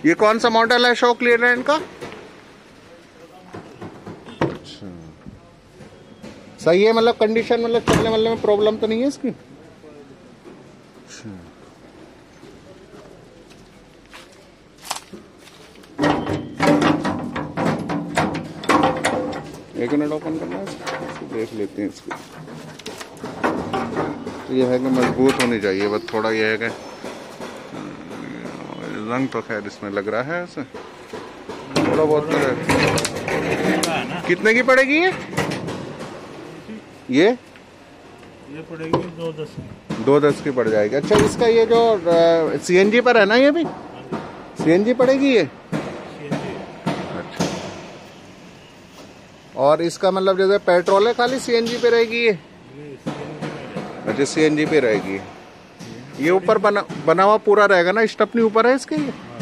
ये कौन सा मॉडल है अशोक लीलैंड का? अच्छा सही है, मतलब कंडीशन, मतलब चलने वाले में प्रॉब्लम तो नहीं है इसकी? अच्छा एक मिनट ओपन करना है इसको, देख लेते हैं इसको। तो ये है कि मजबूत होनी चाहिए, बस थोड़ा ये है कि रंग तो खैर इसमें लग रहा है ऐसे थोड़ा बहुत तो है। कितने की पड़ेगी ये पड़ेगी 210 की। 210 की पड़ जाएगी। अच्छा इसका ये जो सीएनजी पर है ना, ये भी सीएनजी पड़ेगी ये? अच्छा और इसका मतलब जैसे पेट्रोल है खाली, सीएनजी पे रहेगी ये? अच्छा सीएनजी पे रहेगी। ये ऊपर बना हुआ पूरा रहेगा ना, स्टेपनी ऊपर है इसके? ये